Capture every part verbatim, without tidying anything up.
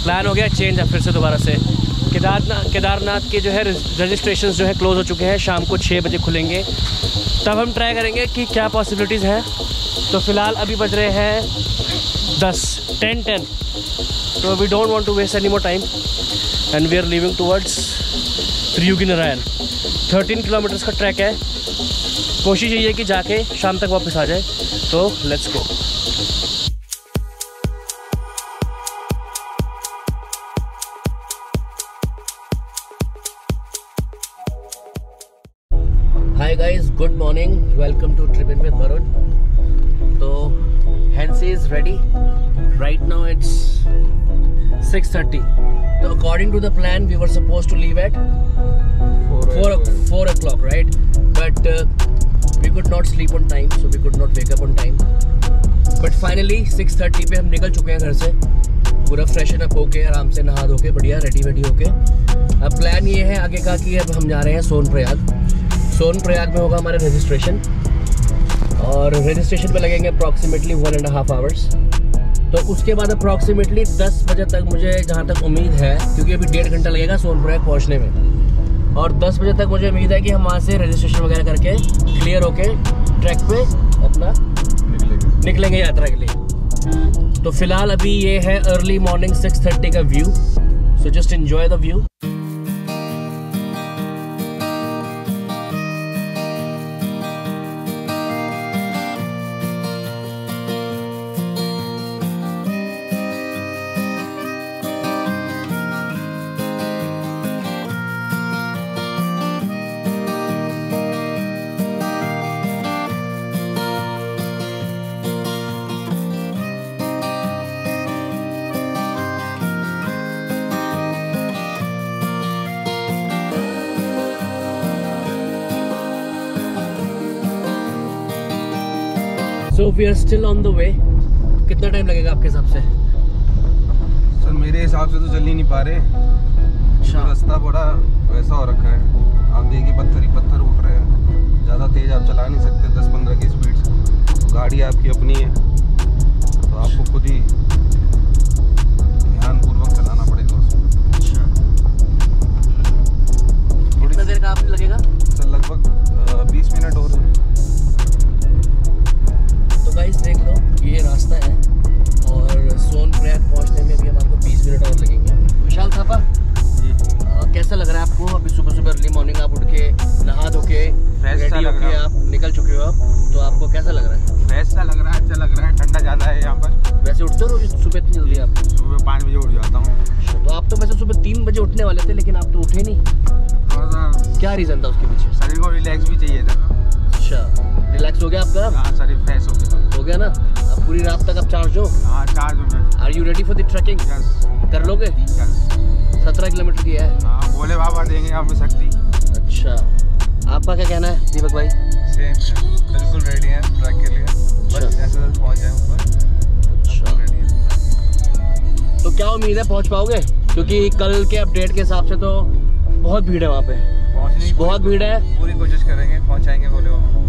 Plan हो गया change अब फिर से दोबारा से। केदारनाथ केदारनाथ के जो है रजिस्ट्रेशन जो है क्लोज़ हो चुके हैं, शाम को छः बजे खुलेंगे। तब हम ट्राई करेंगे कि क्या पॉसिबिलिटीज़ हैं। तो फ़िलहाल अभी बज रहे हैं दस टेन टेन तो we don't want to waste any more time and we are leaving towards Triyugi Narayan. Thirteen kilometres का ट्रैक है। कोशिश यही है कि जाके शाम तक वापस आ जाए। तो let's go. Hi guys, good morning, welcome to trip in with Varun. तो Hansi is ready, right now it's six thirty. तो according to the plan we were supposed to leave at four o'clock, right? But uh, we could not sleep on time, so we could not wake up on time. But finally six thirty पे हम निकल चुके हैं घर से, पूरा freshen up होके, आराम से नहा धो के, बढ़िया रेडी वेडी होके। अब प्लान ये है आगे का कि अब हम जा रहे हैं सोनप्रयाग। सोनप्रयाग में होगा हमारा रजिस्ट्रेशन और रजिस्ट्रेशन पे लगेंगे approximately one and half hours. तो उसके बाद अप्रॉक्सीमेटली दस बजे तक मुझे जहाँ तक उम्मीद है, क्योंकि अभी डेढ़ घंटा लगेगा सोनप्रयाग पहुँचने में, और दस बजे तक मुझे उम्मीद है कि हम वहाँ से रजिस्ट्रेशन वगैरह करके क्लियर होके ट्रैक पे अपना निकलेंगे निकलेंगे यात्रा के लिए। तो फिलहाल अभी ये है अर्ली मॉर्निंग सिक्स थर्टी का view, so just enjoy the view. So we are still on the way. कितना टाइम लगेगा आपके हिसाब से? सर मेरे हिसाब से तो चल ही नहीं पा रहे। अच्छा। रास्ता बड़ा वैसा हो रखा है, आप देखिए पत्थर ही पत्थर उठ रहे हैं। ज़्यादा तेज आप चला नहीं सकते, दस पंद्रह की स्पीड से। गाड़ी आपकी अपनी है तो आपको खुद ही ध्यानपूर्वक चलाना पड़ेगा उसको। अच्छा। कितना देर का आप लगेगा? सर लगभग बीस मिनट और है। तो गाइस देख लो, ये रास्ता है और सोनप्रयाग पहुंचने में भी हमारे को बीस मिनट और लगेंगे। विशाल थापा जी, आ, कैसा लग रहा है आपको? अभी सुबह सुबह अर्ली मॉर्निंग आप उठ के नहा धो के रेडी होके आप निकल चुके हो, आप तो आपको कैसा लग रहा है? फ्रेश सा लग रहा है, अच्छा लग रहा है। ठंडा ज़्यादा है यहाँ पर। वैसे उठते हो रोज सुबह इतनी जल्दी आप? सुबह पाँच बजे उठ जाता हूँ। तो आप तो वैसे सुबह तीन बजे उठने वाले थे, लेकिन आप तो उठे नहीं, थोड़ा सा क्या रीज़न था उसके पीछे? शरीर को रिलैक्स भी चाहिए था। अच्छा, रिलैक्स हो गया आपका? हाँ, शरीर फ्रेश हो गया हो गया ना? अब पूरी रात तक आप चार्ज हो? हाँ, चार्ज हो गया। Are you ready for the trekking? Yes. कर लोगे? यस। सत्रह किलोमीटर की है। हाँ, भोले बाबा देंगे हमें शक्ति। अच्छा, आपका क्या कहना है दीपक भाई? सेम है, बिल्कुल रेडी है ट्रैक के लिए। बस जैसे पहुंच जाए ऊपर। अच्छा, रेडी है। तो क्या उम्मीद है पहुंच पाओगे? क्योंकि कल के अपडेट के हिसाब से तो बहुत भीड़ है वहाँ पे। पहुंचने की बहुत भीड़ है। पूरी कोशिश करेंगे, पहुंचाएंगे भोले बाबा।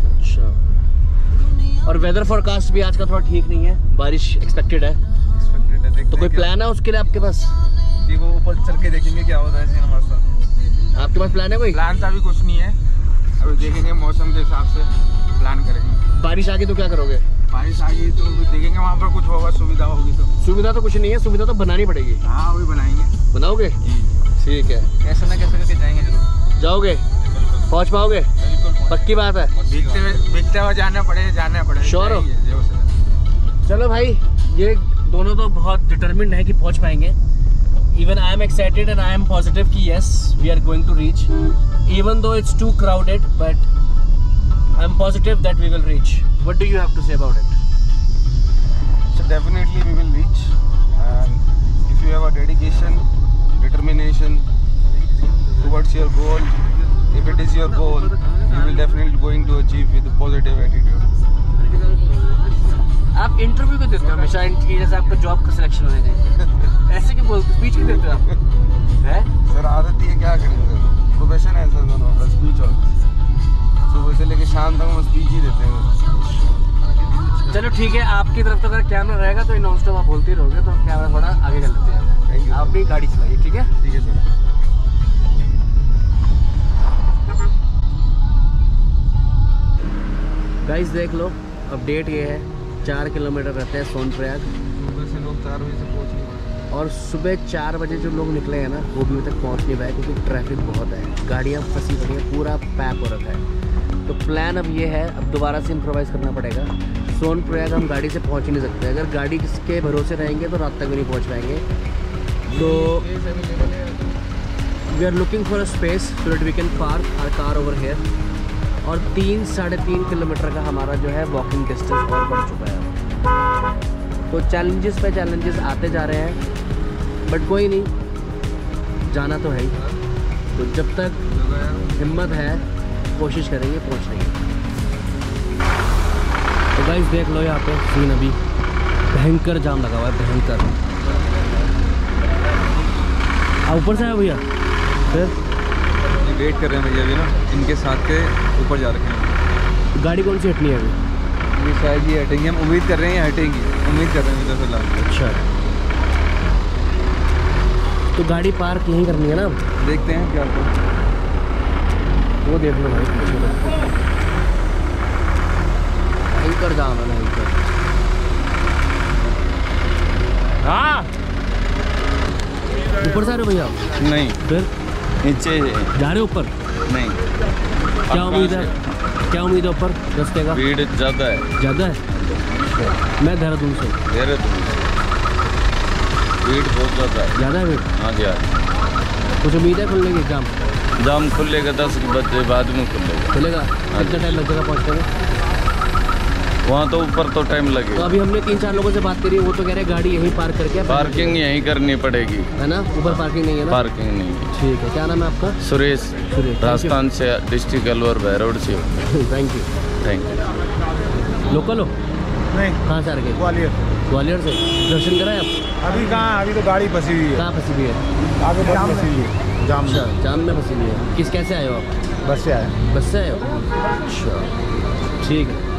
अच्छा, और वेदर फोरकास्ट भी आज का थोड़ा ठीक नहीं है, बारिश एक्सपेक्टेड है। एक्सपेक्टेड है, देखते तो कोई प्लान है उसके लिए आपके पास? जी, वो ऊपर चल के देखेंगे क्या होता है सीन हमारे साथ। आपके पास प्लान है कोई? प्लान तो अभी कुछ नहीं है, अभी देखेंगे मौसम के हिसाब से प्लान करेंगे। बारिश आ गई तो क्या करोगे? बारिश आ गई तो देखेंगे, वहाँ पर कुछ होगा, सुविधा होगी तो। सुविधा तो कुछ नहीं है, सुविधा तो बनानी पड़ेगी। हाँ, वही बनाएंगे। बनाओगे? ठीक है, कैसे ना कैसे करके जाएंगे जरूर। जाओगे? पहुँच पाओगे? बिल्कुल, पक्की बात है। भीगते हुए भीगते हुए जाना पड़ेगा, जाना पड़ेगा। श्योर हो? चलो भाई, ये दोनों तो बहुत डिटरमिन्ड है कि पहुंच पाएंगे। Even I am excited and I am positive कि yes we are going to reach, even though it's too crowded, but I am positive that we will reach. What do you have to say about it? So definitely we will reach, and if you have a dedication, determination towards your goal, if it is your goal, you will definitely going to achieve with a positive attitude. आप interview क्यों देते हो हमेशा जैसे आपका job का selection होने चाहिए? ऐसे क्यों बोलते, स्पीच क्यों देते हो आप? है सर, आदत ही है, क्या करेंगे, प्रोफेशन है सर दोनों का, स्पीच और सुबह से लेके शाम तक हम स्पीच ही देते हैं। चलो ठीक है, आपकी तरफ तो अगर कैमरा रहेगा तो नॉन स्टॉप आप बोलते ही रहोगे, तो कैमरा थोड़ा आगे कर लेते हैं। अपनी गाड़ी चलाइए, ठीक है? ठीक है सर। गाइस देख लो, अपडेट ये है, चार किलोमीटर रहते हैं सोनप्रयाग, सुबह से लोग चार बजे से पहुँच नहीं पाए, और सुबह चार बजे जो लोग निकले हैं ना वो भी अभी तक पहुंच नहीं पाए क्योंकि ट्रैफिक बहुत है, गाड़ियां फंसी पड़ी हैं, पूरा पैक हो रखा है। तो प्लान अब ये है, अब दोबारा से इम्प्रोवाइज़ करना पड़ेगा। सोनप्रयाग हम गाड़ी से पहुंच ही नहीं सकते, अगर गाड़ी के भरोसे रहेंगे तो रात तक भी नहीं पहुंच पाएंगे। तो we are looking for a space so that we can park our car over here. और तीन साढ़े तीन किलोमीटर का हमारा जो है वॉकिंग डिस्टेंस और बढ़ चुका है। तो चैलेंजेस पे चैलेंजेस आते जा रहे हैं, बट कोई नहीं, जाना तो है ही। तो जब तक हिम्मत है कोशिश करेंगे पहुंचने की। तो गाइस देख लो यहाँ पे सीन, अभी भयंकर जाम लगा हुआ है, भयंकर। आप ऊपर से आए भैया? फिर वेट कर रहे हैं भैया अभी ना, इनके साथ के ऊपर जा रखे हैं। गाड़ी कौन सी हटनी है अभी? ये शायद ये हटेंगी, हम उम्मीद कर रहे हैं ये हटेंगी, उम्मीद कर रहे हैं इधर फिलहाल। अच्छा, तो गाड़ी पार्क यहीं करनी है ना? देखते हैं क्या होता है, वो देख लो भाई, भयंकर जाम है, भयंकर। हाँ, ऊपर से आ रहे हो भैया? नहीं, फिर नीचे जा रहे हो ऊपर? नहीं। क्या उम्मीद है, क्या उम्मीद है ऊपर रास्ते का? भीड़ ज़्यादा है। ज़्यादा है? मैं देहरादून से। देहरादून भीड़ बहुत ज़्यादा है। ज़्यादा है भीड़? हाँ जी, हाँ। कुछ उम्मीद है खुलने की? जाम जाम खुलेगा दस बजे बाद में खुलेगा। खुलेगा? कितना टाइम लग जाएगा पहुँचने में? वहाँ तो ऊपर तो टाइम लगेगा। तो अभी हमने तीन चार लोगों से बात करी, वो तो कह रहे हैं गाड़ी यहीं पार्क करके। पार्किंग यहीं करनी पड़ेगी, है ना? ऊपर पार्किंग नहीं है ना? पार्किंग नहीं है। ठीक है, क्या नाम है आपका? सुरेश, सुरेश, राजस्थान से, डिस्ट्रिक्ट अलवर रोड से। Thank you. Thank you. Local हो? नहीं, कहाँ से आ रहे? ग्वालियर। ग्वालियर से? दर्शन कराए आप? अभी कहाँ, अभी तो गाड़ी फंसी हुई है। कहाँ फंसी हुई है? आगे बस फंसी हुई है, जाम अच्छा, में। जाम में फंसी हुई है। किस कैसे आए हो आप? बस से आए। बस से आए हो? अच्छा, ठीक है।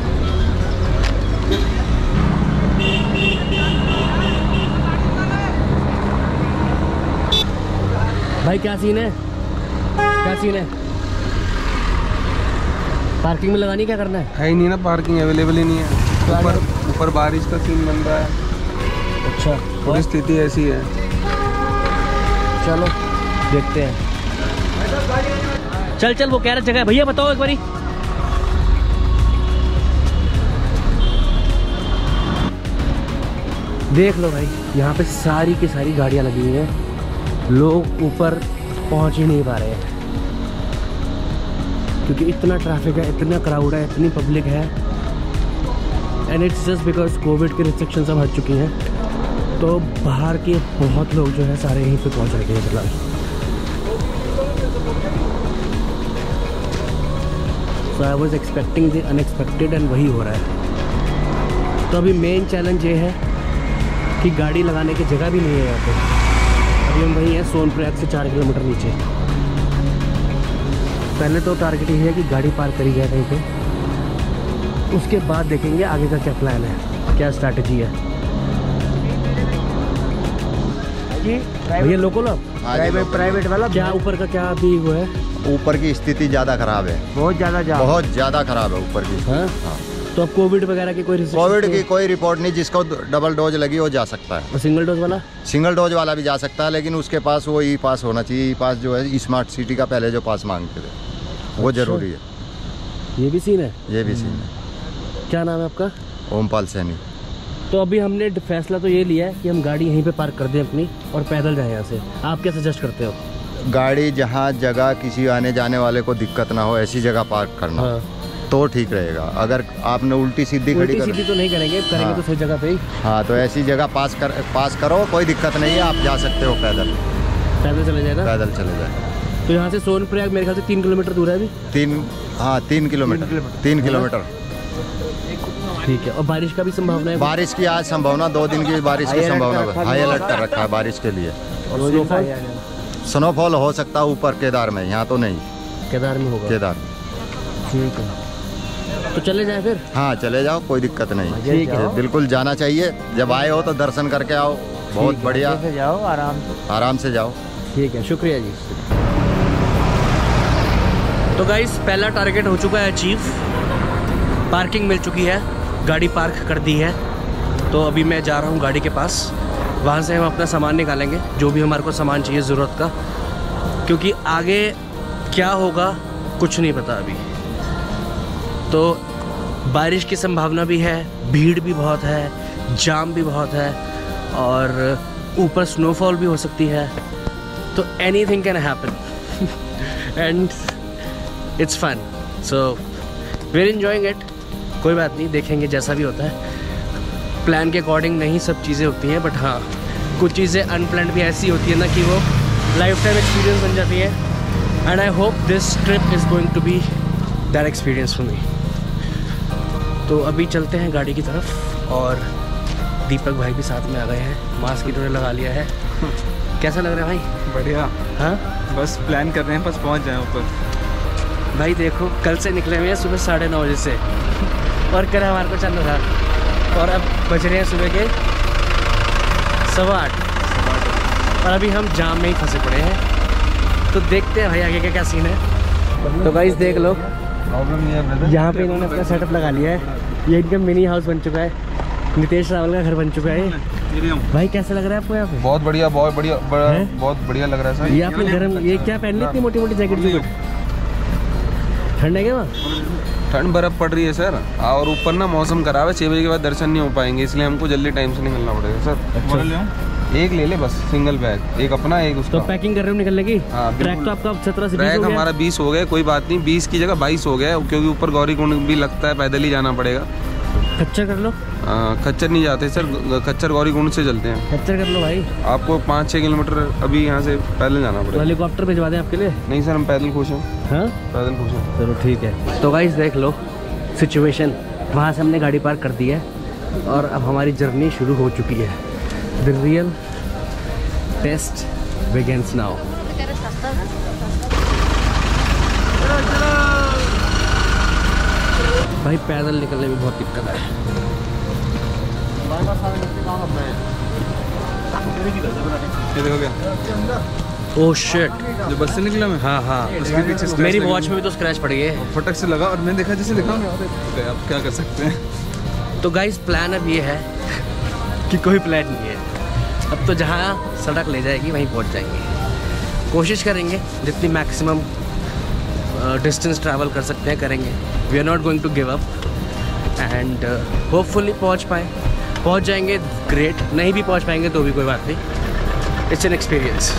भाई क्या सीन है, क्या सीन है? पार्किंग में लगानी, क्या करना है? है ही नहीं ना, पार्किंग अवेलेबल ही नहीं है। ऊपर ऊपर बारिश का सीन बन रहा है। अच्छा, पूरी स्थिति ऐसी है। चलो देखते हैं। चल चल, वो कह रहा जगह है भैया, बताओ एक बारी। देख लो भाई, यहाँ पे सारी की सारी गाड़ियाँ लगी हुई हैं, लोग ऊपर पहुँच ही नहीं पा रहे हैं क्योंकि इतना ट्रैफिक है, इतना क्राउड है, इतनी पब्लिक है। And it's just because Covid की रिस्ट्रिक्शन सब हट चुकी हैं, तो बाहर के बहुत लोग जो है सारे यहीं पे पहुँच रहे हैं फिलहाल। So I was expecting the unexpected and वही हो रहा है। तो अभी मेन चैलेंज ये है कि गाड़ी लगाने की जगह भी नहीं है यहाँ पे। अभी हम वहीं हैं सोनप्रयाग से चार किलोमीटर नीचे। पहले तो टारगेट ये है कि गाड़ी पार्क करी जाए कहीं पे, उसके बाद देखेंगे आगे का क्या प्लान है, क्या स्ट्रैटेजी है। भैया लोकल आप? प्राइवेट प्राइवेट वाला क्या ऊपर का क्या अभी वो है? ऊपर की स्थिति ज़्यादा खराब है, बहुत ज़्यादा जाम, बहुत ज़्यादा खराब है ऊपर की। हाँ? हाँ। तो अब कोविड वगैरह की कोई कोविड की कोई रिपोर्ट नहीं, जिसको डबल डोज लगी वो जा सकता है। और सिंगल डोज वाला? सिंगल डोज वाला भी जा सकता है, लेकिन उसके पास वो ई पास होना चाहिए। ई पास जो है स्मार्ट सिटी का पहले जो पास मांगते थे वो अच्छा। जरूरी है। ये भी सीन है? ये भी सीन है। क्या नाम है आपका? ओमपाल सैनी। तो अभी हमने फैसला तो ये लिया है कि हम गाड़ी यहीं पे पार्क कर दें अपनी और पैदल जाएं यहाँ से। आप क्या सजेस्ट करते हो? गाड़ी जहाँ जगह किसी आने जाने वाले को दिक्कत ना हो ऐसी जगह पार्क करना, हाँ। तो ठीक रहेगा। अगर आपने उल्टी सीधी खड़ी उल्टी कर सीधी तो नहीं करेंगे, करेंगे हाँ। तो सही जगह पे ही। हाँ, तो ऐसी जगह पास कर पास करो, कोई दिक्कत नहीं है, आप जा सकते हो पैदल। पैदल चले जाए ना? पैदल चले जाए। तो यहाँ से सोनप्रयाग मेरे ख्याल से तीन किलोमीटर दूर है अभी। तीन हाँ तीन किलोमीटर तीन किलोमीटर ठीक है। और बारिश का भी संभावना है? बारिश की आज संभावना, दो दिन की बारिश की संभावना, हाई अलर्ट कर रखा है बारिश के लिए। स्नोफॉल हो सकता है ऊपर केदार में, यहाँ तो नहीं। केदार में होगा? केदार। ठीक है, तो चले जाए फिर? हाँ चले जाओ, कोई दिक्कत नहीं। ठीक है, बिल्कुल जाना चाहिए। जब आए हो तो दर्शन करके आओ, बहुत बढ़िया, से जाओ आराम से। आराम से जाओ। ठीक है, शुक्रिया जी। तो गाइस पहला टारगेट हो चुका है अचीव, पार्किंग मिल चुकी है, गाड़ी पार्क कर दी है। तो अभी मैं जा रहा हूँ गाड़ी के पास, वहाँ से हम अपना सामान निकालेंगे, जो भी हमारे को सामान चाहिए ज़रूरत का, क्योंकि आगे क्या होगा कुछ नहीं पता अभी। तो बारिश की संभावना भी है, भीड़ भी बहुत है, जाम भी बहुत है, और ऊपर स्नोफॉल भी हो सकती है। तो anything can happen and it's fun, so we are enjoying it. कोई बात नहीं, देखेंगे जैसा भी होता है। प्लान के अकॉर्डिंग नहीं सब चीज़ें होती हैं, बट हाँ कुछ चीज़ें अनप्लान्ड भी ऐसी होती है ना कि वो लाइफ टाइम एक्सपीरियंस बन जाती है। And I hope this trip is going to be that experience for me. तो अभी चलते हैं गाड़ी की तरफ, और दीपक भाई भी साथ में आ गए हैं, मास्क इन्होंने लगा लिया है। कैसा लग रहा है भाई? बढ़िया। हाँ बस प्लान कर रहे हैं, बस पहुंच जाए ऊपर। भाई देखो, कल से निकले हुए हैं सुबह साढ़े नौ बजे से, और कल हमारे को चलना था, और अब बज रहे हैं सुबह के सवा आठ, और अभी हम जाम में ही फंसे पड़े हैं। तो देखते हैं भाई आगे का क्या सीन है। तो गाइस देख लो, प्रॉब्लम नहीं है ब्रदर, यहाँ पे इन्होंने अपना सेटअप लगा लिया है। ये इनका मिनी हाउस बन चुका है, नितेश रावल का घर बन चुका है। भाई कैसा लग रहा है आपको यहाँ पे? बहुत बढ़िया, बहुत बढ़िया, बड़ा है? बहुत बढ़िया लग रहा है सर। ये आपने गर्म, ये क्या पहन ली इतनी मोटी मोटी जैकेट जो? ठंड है क्या वहाँ? ठंड बर्फ पड़ रही है सर, और ऊपर ना मौसम खराब है, छः बजे के बाद दर्शन नहीं हो पाएंगे, इसलिए हमको जल्दी टाइम से निकलना पड़ेगा सर। अच्छा। एक ले ले बस, सिंगल बैग, एक अपना एक उसका। तो पैकिंग कर रहे हो निकलने की? हाँ, ट्रैक तो आपका सत्रह से बीस ट्रैक हो गया। हमारा बीस हो गया, कोई बात नहीं, बीस की जगह बाईस हो गया, क्योंकि ऊपर गौरी कुंड भी लगता है, पैदल ही जाना पड़ेगा। खच्चर कर लो। आ, खच्चर नहीं जाते सर, खच्चर गौरी कुंड से चलते हैं। खच्चर कर लो भाई। आपको पाँच छः किलोमीटर अभी यहाँ से पैदल जाना तो पड़ेगा। हेलीकॉप्टर भिजवा दें आपके लिए? नहीं सर, हम पैदल खुश हैं। हाँ पैदल खुश हैं। चलो ठीक है। तो गाइस देख लो सिचुएशन, वहाँ से हमने गाड़ी पार्क कर दी है, और अब हमारी जर्नी शुरू हो चुकी है। The real test begins now. भाई पैदल निकलने में बहुत दिक्कत है। ये देखो क्या, ओह शिट, जो बस से निकला मैं, हाँ हाँ, उसके पीछे scratch मेरी लगी वॉच हुई। में भी तो स्क्रैच पड़ गए। फटक से लगा, और मैंने देखा जैसे लिखा, अब क्या कर सकते हैं। तो गाइस प्लान अब ये है कि कोई प्लान नहीं है, अब तो जहाँ सड़क ले जाएगी वहीं पहुँच जाएंगे। कोशिश करेंगे जितनी मैक्सिमम डिस्टेंस ट्रैवल कर सकते हैं करेंगे। We are not going to give up, and hopefully पहुँच पाए, पहुँच जाएंगे ग्रेट, नहीं भी पहुँच पाएंगे तो भी कोई बात नहीं, इट्स एन एक्सपीरियंस।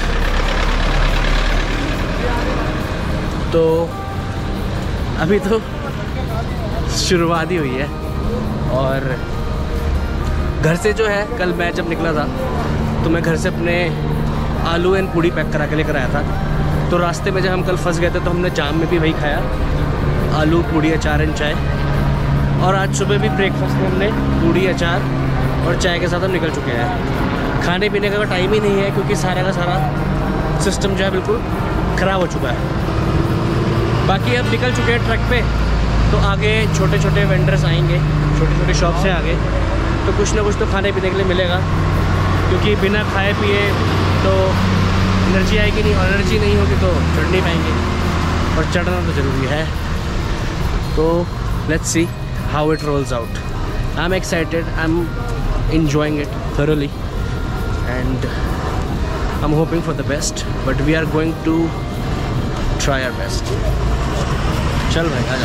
तो अभी तो शुरुआत ही हुई है, और घर से जो है, कल मैं जब निकला था तो मैं घर से अपने आलू एंड पूड़ी पैक करा के लेकर आया था। तो रास्ते में जब हम कल फंस गए थे तो हमने जाम में भी वही खाया, आलू पूड़ी अचार एंड चाय। और आज सुबह भी ब्रेकफास्ट में हमने पूड़ी अचार और चाय के साथ हम निकल चुके हैं। खाने पीने का टाइम ही नहीं है, क्योंकि सारा का सारा सिस्टम जो है बिल्कुल ख़राब हो चुका है। बाकी अब निकल चुके हैं ट्रक पे, तो आगे छोटे छोटे वेंडर्स आएंगे, छोटे छोटे शॉप से आगे, तो कुछ ना कुछ तो खाने पीने के लिए मिलेगा, क्योंकि बिना खाए पिए तो एनर्जी आएगी नहीं, और एनर्जी नहीं होगी तो चढ़ नहीं पाएंगे, और चढ़ना तो ज़रूरी है। तो let's see how it rolls out. I am excited, I am enjoying it thoroughly, and I'm hoping for the best, but we are going to try our best. चल भाई आजा।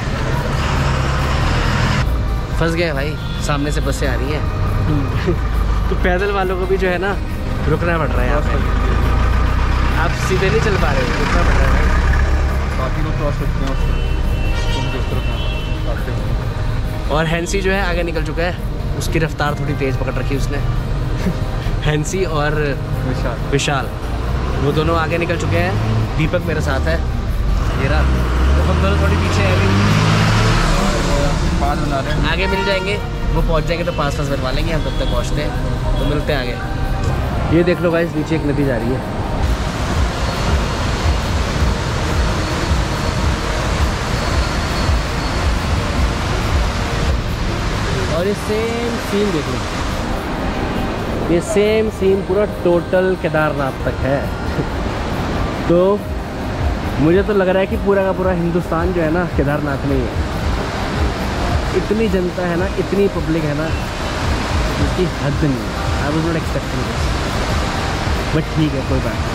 फंस गए भाई, सामने से बसें आ रही हैं। तो पैदल वालों को भी जो है ना रुकना पड़ रहा है यहाँ पे, आप सीधे नहीं चल पा रहे हो, रुकना पड़ रहा है भाई। बाकी लोग क्रॉस करते हैं। और हैंसी जो है आगे निकल चुका है, उसकी रफ्तार थोड़ी तेज़ पकड़ रखी उसने। हैंसी और विशाल विशाल वो दोनों आगे निकल चुके हैं, दीपक मेरे साथ है, ये रहा। तो हम दोनों थोड़ी पीछे हैं अभी, पाँच बना रहे हैं। आगे मिल जाएंगे, वो पहुंच जाएंगे तो पास पास बनवा लेंगे, हम तब तक पहुंचते हैं, तो मिलते हैं आगे। ये देख लो गाइस, नीचे एक नदी जा रही है। और ये सेम सीन देख लो, ये सेम सीन पूरा टोटल केदारनाथ तक है। तो मुझे तो लग रहा है कि पूरा का पूरा हिंदुस्तान जो है ना केदारनाथ में ही है। इतनी जनता है ना, इतनी पब्लिक है ना, जिसकी हद नहीं है। I was not expecting this, but ठीक है, कोई बात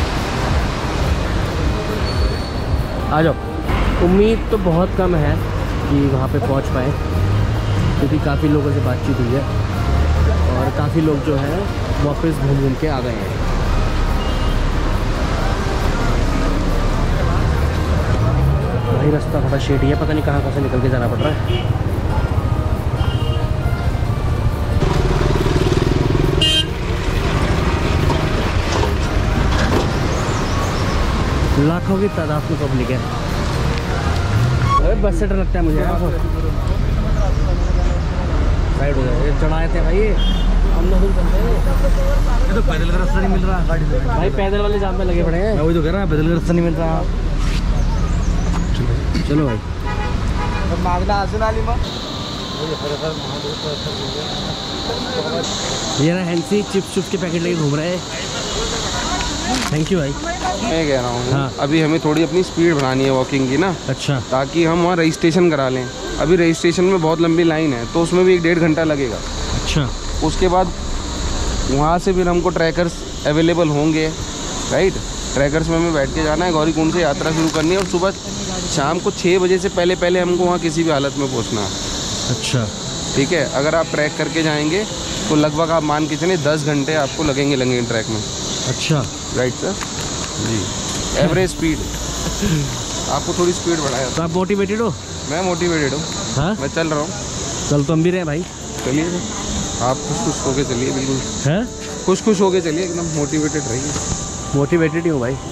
नहीं। आ जाओ। उम्मीद तो बहुत कम है कि वहाँ पे पहुँच पाए, क्योंकि काफ़ी लोगों से बातचीत हुई है और काफ़ी लोग जो हैं वापस घूम घूम के आ गए हैं। भाई रास्ता थोड़ा शेडी है, पता नहीं कहाँ कहाँ से निकल के जाना पड़ रहा है। लाखों की तादाद में पब्लिक है। अरे बस से डर लगता है मुझे यार। साइड हो जाए, चढ़ाए थे भाई हम लोग चलते हैं। ये तो पैदल का रास्ता नहीं मिल रहा गाड़ी से भाई, पैदल वाले जाम में लगे पड़े हैं। मैं वही तो कह रहा, पैदल का रास्ता नहीं मिल रहा। चलो भाई ये रहा हैंसी चिप्स चिप्स के पैकेट लेके घूम रहे हैं। थैंक यू भाई। मैं कह रहा हूँ हाँ। अभी हमें थोड़ी अपनी स्पीड बढ़ानी है वॉकिंग की ना, अच्छा, ताकि हम वहाँ रजिस्ट्रेशन करा लें। अभी रजिस्ट्रेशन में बहुत लंबी लाइन है, तो उसमें भी एक डेढ़ घंटा लगेगा। अच्छा, उसके बाद वहाँ से फिर हमको ट्रैकर्स अवेलेबल होंगे, राइट। ट्रैकर्स में हमें बैठ के जाना है, गौरीकुंड से यात्रा शुरू करनी है और सुबह शाम को छः बजे से पहले पहले हमको वहाँ किसी भी हालत में पहुँचना है। अच्छा, ठीक है। अगर आप ट्रैक करके जाएंगे तो लगभग आप मान के चलिए दस घंटे आपको लगेंगे लगेंगे ट्रैक में। अच्छा, right sir ji. Average speed आपको थोड़ी स्पीड बढ़ाया। तो आप मोटिवेटेड हो? मैं मोटिवेटेड हूँ। हाँ, मैं चल रहा हूँ। चल तो हम भी रहे भाई। चलिए आप खुश खुश होके चलिए, बिल्कुल हैं, खुश खुश होके चलिए, एकदम मोटिवेटेड रहिए। मोटिवेटेड ही हूँ भाई।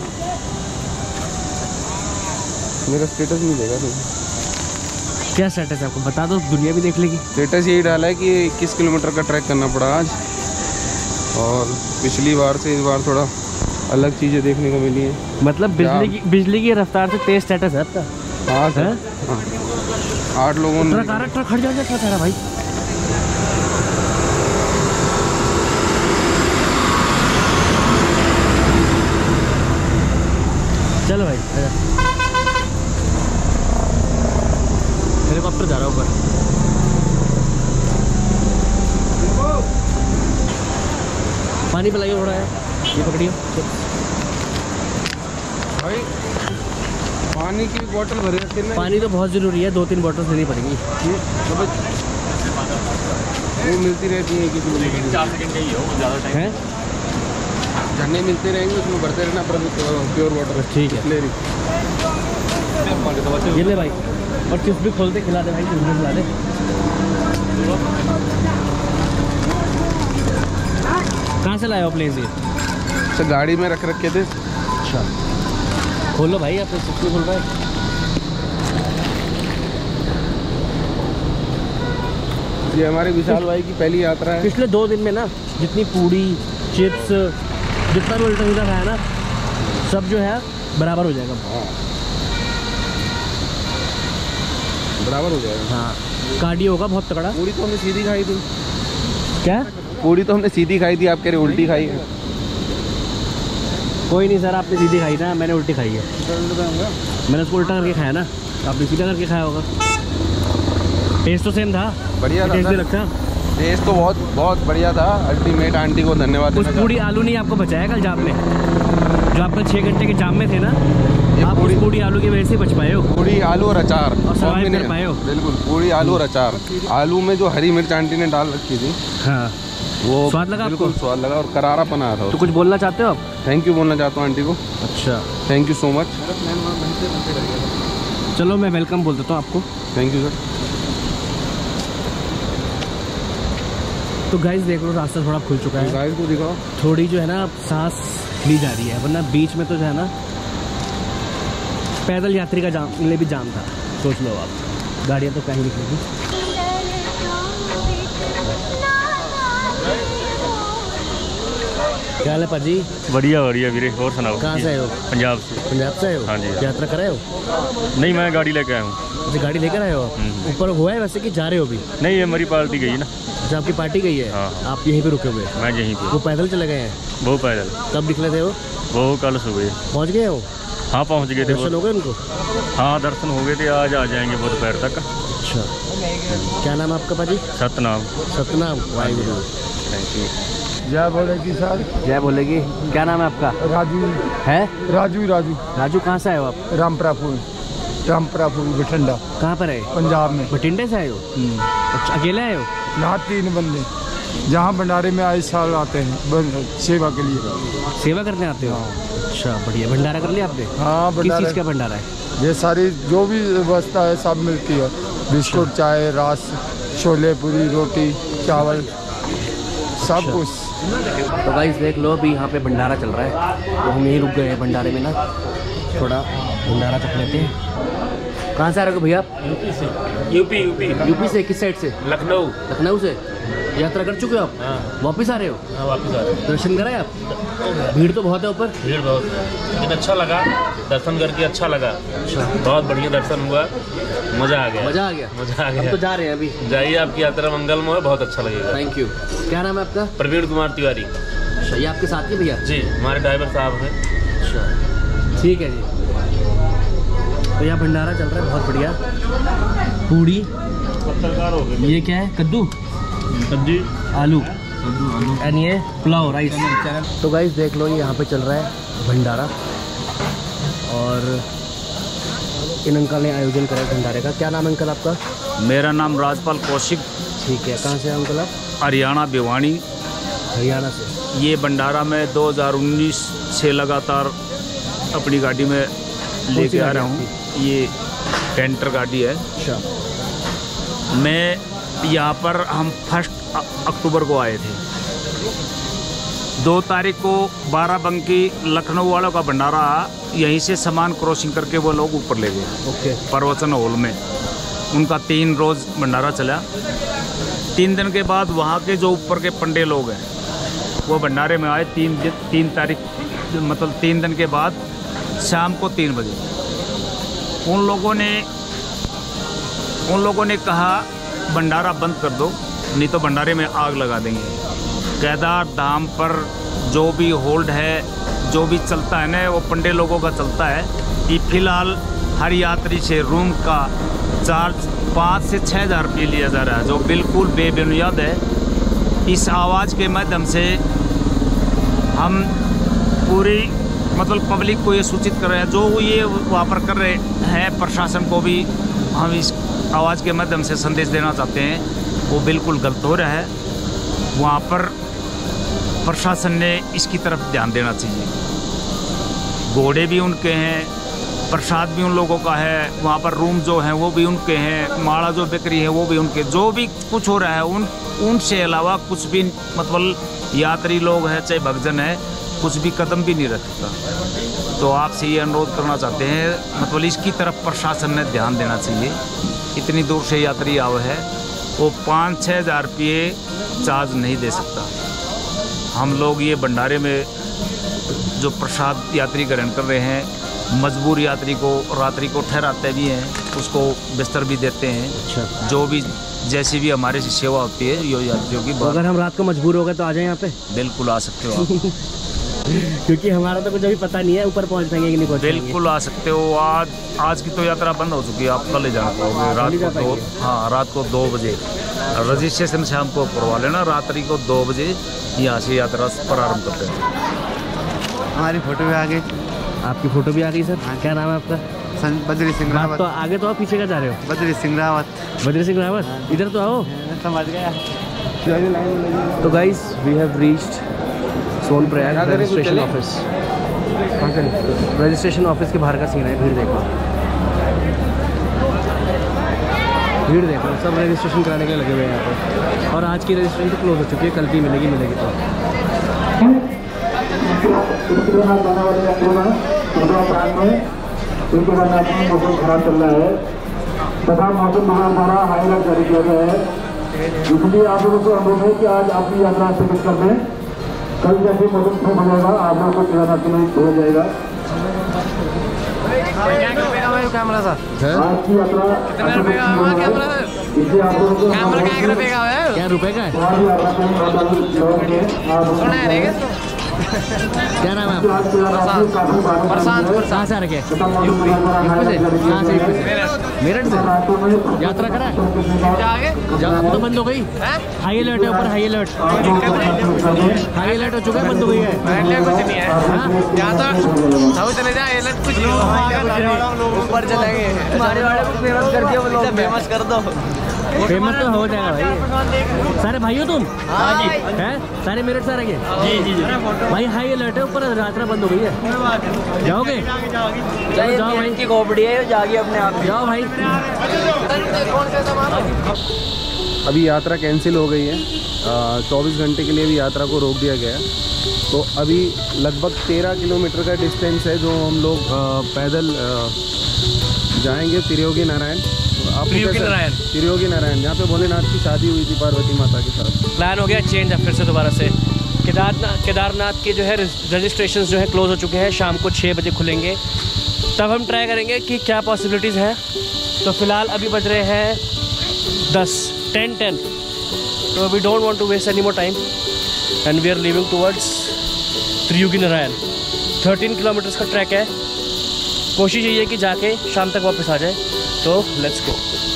मेरा स्टेटस नहीं देगा तुम? क्या स्टेटस है आपको बता दो, दुनिया भी देख लेगी। स्टेटस यही डाला है कि इक्कीस किलोमीटर का ट्रैक करना पड़ा आज, और पिछली बार से इस बार थोड़ा अलग चीज़ें देखने को मिली हैं। मतलब बिजली की बिजली की रफ्तार से तेज स्टेटस है आपका? हाँ सर, हाँ। आठ लोगों ने ट्रक ट्रक खड़ जाएगा क्या तेरा भाई? चलो भाई आजा। हेलीकॉप्टर जा रहा है ऊपर। पानी पिलाइए थोड़ा है, ये पकड़िए भाई। पानी की बोतल भरे रखी है। पानी तो बहुत ज़रूरी है, दो तीन बोतल लेनी पड़ेगी। वो मिलती रहती है कि चार सेकंड का ही हो, ज़्यादा टाइम है। झरने मिलते रहेंगे, उसमें भरते रहना प्योर वाटर। ठीक है, ये ले भाई। और चिप्स भी खोल दे, खिला दे भाई, चिप्स भी खिला दे। कहाँ से लाए हो प्लेस ये? अच्छा, गाड़ी में रख रखे थे। अच्छा, खोलो भाई, आपने चिप्स नहीं खोल रहा है। ये हमारे विशाल भाई की पहली यात्रा है। पिछले दो दिन में ना जितनी पूड़ी चिप्स जितना भी उल्टा सीधा खाया ना, सब जो है बराबर हो जाएगा। हाँ, बराबर हो जाएगा। हाँ, कार्डियो होगा बहुत तगड़ा। पूरी तो हमने सीधी खाई थी। क्या? पूरी तो हमने सीधी खाई थी, आप कह रहे उल्टी खाई है। कोई नहीं सर, आपने सीधी खाई ना, मैंने उल्टी खाई है। मैंने उसको उल्टा करके खाया ना, आपने सीधा करके खाया होगा। टेस्ट तो सेम था, बढ़िया था। टेस्ट भी लगता। टेस्ट तो बहुत बहुत बढ़िया था। अल्टीमेट आंटी को धन्यवाद। उस पूरी आलू नहीं आपको बचाया कल जाम में, जो आपका छः घंटे के जाम में थे ना, आप पूरी पूरी आलू की वजह से बच पाए हो। पूरी आलू और अचार और सर्वाइव कर पाए हो। बिल्कुल, पूरी आलू और अचार। आलू में जो हरी मिर्च आंटी ने डाल रखी थी, हाँ, वो स्वाद लगा आपको? स्वाद लगा और करारापन आ रहा था। तो कुछ बोलना चाहते हो आप? थैंक यू बोलना चाहता हूँ आंटी को। अच्छा, थैंक यू सो मच। चलो मैं वेलकम बोल देता हूँ आपको। Thank you sir. तो गाइस देख लो, रास्ता थोड़ा खुल चुका है। गाइस को दिखाओ। थोड़ी जो है ना सांस ली जा रही है, वरना बीच में तो जो है ना पैदल यात्री का जाम ले भी जाम था। सोच लो आप, गाड़ियाँ तो कहीं निकलेगी। क्या हाल है पाजी? बढ़िया बढ़िया वीरे, और सुनाओ। कहाँ से आए हो? पंजाब से। पंजाब से आए हो? हाँ जी। यात्रा कराए हो? नहीं, मैं गाड़ी लेके आया हूँ। अच्छा, गाड़ी लेकर आए हो? ऊपर हुआ है वैसे कि जा रहे हो भी? नहीं, ये हमारी पार्टी गई ना। अच्छा, आपकी पार्टी गई है? हाँ। आप यहीं पे रुके हुए? मैं यहीं पे। वो पैदल चले गए हैं? वो पैदल। कब निकले थे वो? वो कल सुबह पहुंच गए वो? हाँ पहुंच गए थे। दर्शन हो गए उनको? हाँ दर्शन हो गए थे, आज आ जाएंगे वो दोपहर तक। अच्छा, क्या नाम है आपका पाजी? सतनाम। सतनाम, वाहिगुरु। Thank you. जय बोलेगी सर। जय बोलेगी। क्या नाम है आपका? राजू है? राजू राजू राजू, कहाँ से आए हो आप? रामपुरा फूल रामपुरा फूल बठिंडा कहाँ पर है? पंजाब में। बठिंडे से आए हो? अच्छा, अकेले आए हो? यहाँ तीन बंदे जहाँ भंडारे में आए साल आते हैं ब- सेवा के लिए। सेवा करने आते हो? अच्छा, बढ़िया। भंडारा कर लिया आपने? हाँ, किस भंडारा चीज़ का भंडारा है? ये सारी जो भी व्यवस्था है सब मिलती है। बिस्कुट, चाय, रस, छोले, पूरी, रोटी, चावल, सब कुछ। तो गाइस देख लो, अभी यहाँ पे भंडारा चल रहा है, तो हम यहीं रुक गए हैं भंडारे में ना, थोड़ा भंडारा चख लेते हैं। कहाँ से आ रहे हो भैया आप? यूपी यूपी यूपी से? किस साइड से? लखनऊ। लखनऊ से यात्रा कर चुके हो आप? हाँ। वापस आ रहे हो? हाँ वापस आ रहे हैं। दर्शन कराए आप? भीड़ तो बहुत है ऊपर। भीड़ बहुत है, लेकिन अच्छा लगा दर्शन करके, अच्छा लगा। अच्छा, बहुत बढ़िया दर्शन हुआ, मज़ा आ गया। मज़ा आ गया? मज़ा आ हम गया। तो जा रहे हैं अभी। जाइए, आपकी यात्रा मंगलमय, बहुत अच्छा लगेगा। Thank you. क्या नाम है आपका? प्रवीण कुमार तिवारी। अच्छा, ये आपके साथ ही भैया? जी, हमारे ड्राइवर साहब हैं। अच्छा, ठीक है जी। तो यहाँ भंडारा चल रहा है, बहुत बढ़िया। पूड़ी, पत्रकार हो गए। ये क्या है? कद्दू, सब्जी, आलू, एंड ये पुलाव, राइस। तो गाइस देख लो, ये यहाँ पे चल रहा है भंडारा, और इन अंकल ने आयोजन करा है भंडारे का। क्या नाम है अंकल आपका? मेरा नाम राजपाल कौशिक, ठीक है। कहाँ से हैं अंकल आप? हरियाणा भिवानी। हरियाणा से। ये भंडारा में दो हज़ार उन्नीस से लगातार अपनी गाड़ी में लेके आ रहा हूँ। ये कैंटर गाड़ी है। अच्छा, मैं यहाँ पर हम फर्स्ट अक्टूबर को आए थे। दो तारीख को बाराबंकी लखनऊ वालों का भंडारा, यहीं से सामान क्रॉसिंग करके वो लोग ऊपर ले गए ओके। प्रवचन हॉल में। उनका तीन रोज़ भंडारा चला। तीन दिन के बाद वहाँ के जो ऊपर के पंडे लोग हैं वो भंडारे में आए। तीन दिन तीन तारीख मतलब तीन दिन के बाद शाम को तीन बजे उन लोगों ने उन लोगों ने कहा भंडारा बंद कर दो, नहीं तो भंडारे में आग लगा देंगे। केदार धाम पर जो भी होल्ड है, जो भी चलता है ना, वो पंडे लोगों का चलता है। कि फिलहाल हर यात्री से रूम का चार्ज पाँच से छः हज़ार रुपये लिया जा रहा है, जो बिल्कुल बेबुनियाद है। इस आवाज़ के माध्यम से हम पूरी मतलब पब्लिक को ये सूचित कर रहे हैं, जो ये वहाँ पर कर रहे हैं, प्रशासन को भी हम इस आवाज़ के माध्यम से संदेश देना चाहते हैं, वो बिल्कुल गलत हो रहा है। वहाँ पर प्रशासन ने इसकी तरफ ध्यान देना चाहिए। घोड़े भी उनके हैं, प्रसाद भी उन लोगों का है, वहाँ पर रूम जो हैं वो भी उनके हैं, माला जो बिक्री है वो भी उनके। जो भी कुछ हो रहा है उन उनसे अलावा कुछ भी मतलब यात्री लोग हैं चाहे भक्तजन है, कुछ भी कदम भी नहीं रखता। तो आपसे ये अनुरोध करना चाहते हैं, मतलब इसकी तरफ प्रशासन ने ध्यान देना चाहिए। इतनी दूर से यात्री आवे है, वो पाँच छः हज़ार रुपये चार्ज नहीं दे सकता। हम लोग ये भंडारे में जो प्रसाद यात्री ग्रहण कर रहे हैं, मजबूर यात्री को रात्रि को ठहराते भी हैं, उसको बिस्तर भी देते हैं। अच्छा, जो भी जैसी भी हमारे से सेवा होती है यो यात्रियों की। अगर हम रात को मजबूर हो गए तो आ जाएं यहाँ पे? बिल्कुल आ सकते हो आप। क्योंकि हमारा तो कुछ अभी पता नहीं है, ऊपर पहुँच पाएंगे कि नहीं पहुँच पाएंगे। बिल्कुल आ सकते हो। आज आज की तो यात्रा बंद हो चुकी है, आप कल ही जा पाओगे। रात को दो हाँ रात को दो बजे रजिस्ट्रेशन शाम को करवा लेना। रात्रि को दो बजे यहाँ से यात्रा प्रारंभ करते हैं। हमारी फोटो भी आ गई। आपकी फ़ोटो भी आ गई सर। क्या नाम है आपका? बद्री सिंह रावत। तो आगे तो आप पीछे का जा रहे हो? बद्री सिंह रावत। बद्री सिंह रावत, इधर तो आओ। समझ गया। तो guys we have reached Sonprayag registration office. Registration office के बाहर का सीन है। भीड़ देखो, भीड़ देखो, सब रजिस्ट्रेशन कराने के लगे हुए हैं यहाँ पे। और आज की रजिस्ट्रेशन तो क्लोज हो चुकी है, कल की मिलेगी मिलेगी तो। मौसम खराब चल रहा है तथा मौसम विभाग द्वारा हाई अलर्ट जारी किया गया है, इसलिए आप लोगों को अनुरोध है कि आज आपकी यात्रा स्थगित कर दें। कल जैसे मौसम ठीक हो जाएगा आप लोगों को किराना के लिए हो जाएगा। कैमरा सर आज की यात्रा इसलिए आप लोगों को क्या रुपए का है? क्या नाम है आपका? प्रशांत। कहाँ से आ रखे? यूपी से। कहाँ से? मेरठ से। यात्रा करा है? अब तो बंद हो गई। हाई अलर्ट है ऊपर, हाई अलर्ट। हाई अलर्ट हो चुका है, बंद हो गई है। कुछ नहीं है ऊपर चलेंगे। हमारे वाले को फेमस कर दिया, बोलो फेमस कर दो। फेमस तो हो जाएगा भाई। सारे भाई हो तुम? हाँ जी। हैं? सारे मेरठ से आ रहे? जी जी जी भाई। हाई अलर्ट है ऊपर, यात्रा बंद हो गई है। जाओगे? चलो जाओ भाई की खोपड़ी है, जागी अपने आप। जाओ भाई। अभी यात्रा कैंसिल हो गई है। चौबीस घंटे के लिए भी यात्रा को रोक दिया गया है। तो अभी लगभग तेरह किलोमीटर का डिस्टेंस है जो हम लोग आ, पैदल आ, जाएंगे त्रियोगी नारायण। त्रियोगी नारायण त्रियोगी नारायण जहाँ पे भोलेनाथ की शादी हुई थी पार्वती माता के साथ। प्लान हो गया चेंज अब फिर से दोबारा से। केदारनाथ केदारनाथ के जो है रजिस्ट्रेशन जो है क्लोज हो चुके हैं, शाम को छः बजे खुलेंगे। तब हम ट्राई करेंगे कि क्या पॉसिबिलिटीज़ हैं। तो फिलहाल अभी बज रहे हैं दस टेन टेन तो we don't want to waste any more time and we are leaving towards Triyugi Narayan. Thirteen kilometres का ट्रैक है। कोशिश यही है कि जाके शाम तक वापस आ जाए। तो लेट्स गो।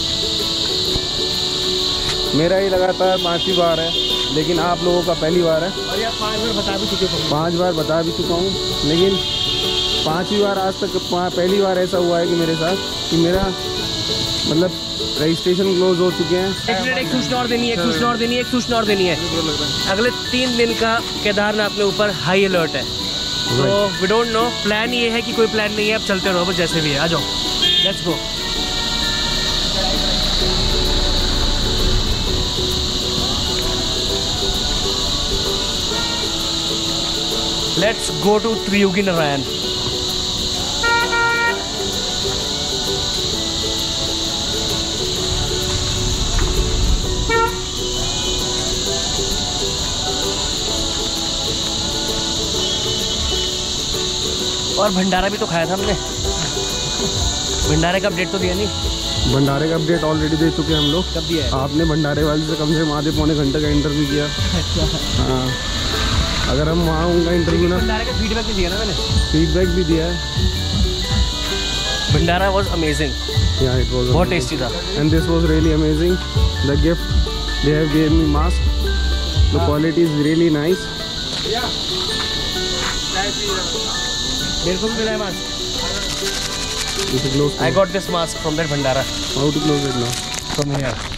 मेरा ही लगातार पाँचवीं बार है, लेकिन आप लोगों का पहली बार है। और यार पाँच बार बता भी चुके हूँ। पाँच बार बता भी चुका हूँ, लेकिन पाँचवीं बार आज तक पहली बार ऐसा हुआ है कि मेरे साथ कि मेरा मतलब रजिस्ट्रेशन क्लोज हो चुके हैं। एक मिनट, एक सूचना और देनी है, एक सूचना और देनी है, एक सूचना और देनी है। अगले तीन दिन का केदारनाथ में ऊपर हाई अलर्ट है। तो वी डोंट नो, प्लान ये है कि कोई प्लान नहीं है, अब चलते रहो बस जैसे भी है। आ जाओ, let's go. Let's go to Triyugi Narayan. और भंडारा भी तो खाया था हमने। भंडारे का अपडेट तो दिया नहीं। भंडारे का अपडेट ऑलरेडी दे चुके हैं हम लोग। कब दिया है? आपने भंडारे वाले से कम से कम आधे पौने घंटे का इंटरव्यू किया। हाँ, अगर हम वहाँ उनका इंटरव्यू ना, भंडारे का फीडबैक भी दिया ना मैंने। फीडबैक भी दिया है। Bhandara was amazing. Yeah, it was बहुत टेस्टी था। And this was really amazing. The gift they have gave me mask. The quality is really nice. मेरे को भी मिला है mask. You should close. I got this mask from that bhandara. How to close it now? From here.